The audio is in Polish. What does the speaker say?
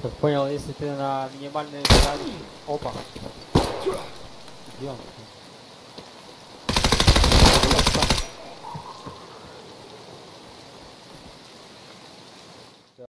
Понял, если ты на минимальной скорости... Опа. Где он?